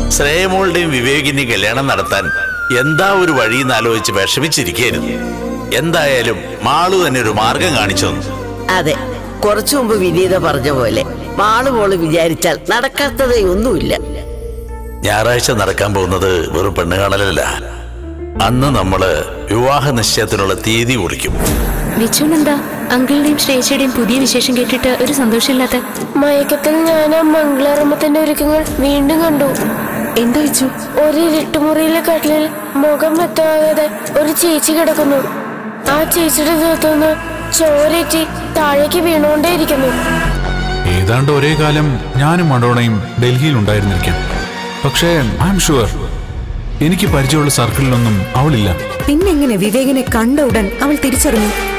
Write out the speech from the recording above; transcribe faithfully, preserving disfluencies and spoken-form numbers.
ശ്രേയമോളുടെയും വിവേകിന്റെ കല്യാണം നടത്താൻ എന്താ ഒരു വഴിയെന്ന് ആലോചിച്ച് വിഷമിച്ചിരിക്കരുത്. എന്തായാലും മാളു തന്നെ ഒരു മാർഗം കാണിച്ചു തന്നു. അതെ, കുറച്ചു മുമ്പ് വിനീത പറഞ്ഞ പോലെ മാളു മോള് വിചാരിച്ചാൽ നടക്കാത്തതേ ഒന്നുമില്ല. ഞായറാഴ്ച നടക്കാൻ പോകുന്നത് വെറും പെണ്ണ് കാണലല്ല. അന്ന് നമ്മള് വിവാഹ നിശ്ചയത്തിനുള്ള തീയതി കുറിക്കും. വിച്ചുനെന്താ അങ്കിളിന്റെയും ശ്രേയയുടെയും പുതിയ വിശേഷം കേട്ടിട്ട് ഒരു സന്തോഷമില്ലാത്ത? മയക്കത്തിൽ ഞാൻ ആ മംഗളാരംഭത്തിന്റെ ഒരുക്കങ്ങൾ വീണ്ടും കണ്ടു. എന്താ വെച്ചു? ഒരു ഇരുട്ടുമുറിയിലെ കട്ടിലിൽ മുഖം വ്യക്തമാകാതെ ഒരു ചേച്ചി കിടക്കുന്നു. ആ ചേച്ചിയുടെ ദേഹത്തുനിന്ന് ചോരേറ്റി താഴേക്ക് വീണുകൊണ്ടേയിരിക്കുന്നു. ഏതാണ്ട് ഒരേ കാലം ഞാനും മഡോണയും ഡൽഹിയിൽ ഉണ്ടായിരുന്നിരിക്കാം. പക്ഷേ ഐ എം ഷുവർ എനിക്ക് പരിചയമുള്ള സർക്കിളിലൊന്നും അവളില്ല. പിന്നെങ്ങനെ വിവേകിനെ കണ്ട ഉടൻ അവൾ തിരിച്ചറിഞ്ഞു?